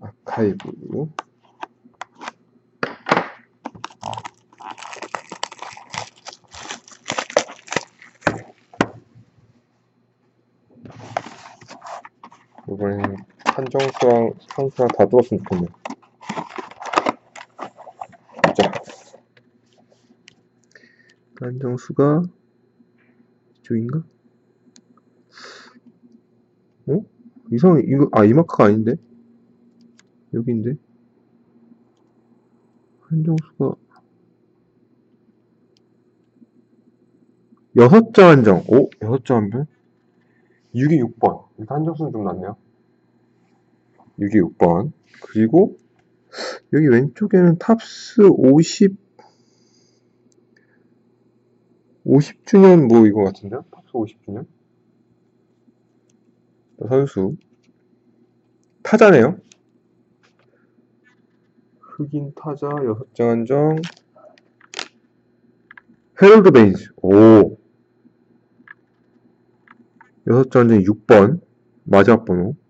아카이브. 이번엔 한정수랑 상수랑 다 뚫었으면 좋겠네. 자, 한정수가 이쪽인가? 어? 이상해. 이거 이 마크가 아닌데? 여기인데? 한정수가 6장 한정. 오? 6장 한정? 6이 6번. 일단 한정수는 좀 낫네요. 6이 6번. 그리고 여기 왼쪽에는 탑스 50주년 뭐 이거 같은데요? 탑스 50주년? 선수. 타자네요. 흑인 타자 6장 한정. 헤럴드 베인스. 오. 6장 한정 6번. 마지막 번호.